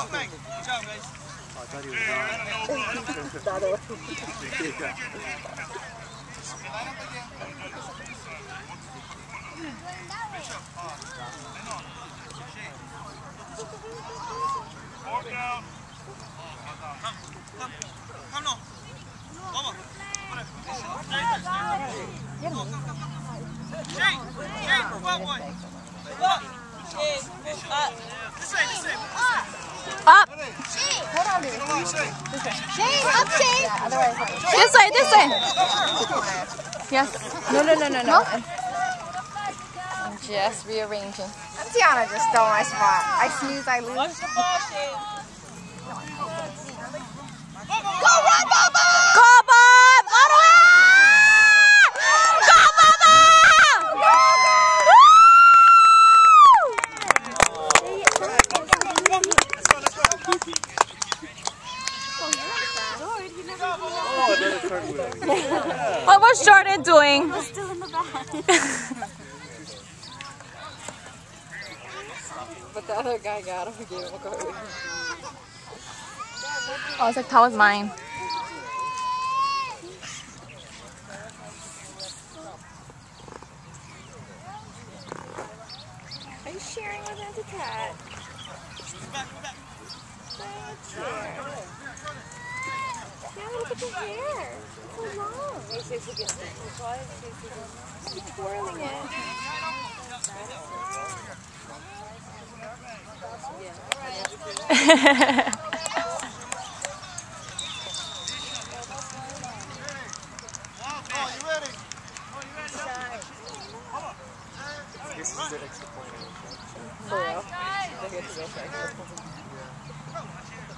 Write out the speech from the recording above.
Good job, guys. Come now. Over. Shane, move up, boy. Move up. This way. Up. Hold on, dude. Shane, up, Shane. This way. Yes. No. I'm just rearranging. Tiana just stole my spot. I snooze, I lose. Watch the ball, Shane. Go, run, Bubba! Go, Bob! All the way! Go, Bubba! What was Jordan doing? We're still in the back. But the other guy got him. He gave him a card. I was like, that was mine. Are you sharing with Auntie Cat? Back. Yeah, look at your hair. It's so long. She's twirling it. This is the extra point. For real?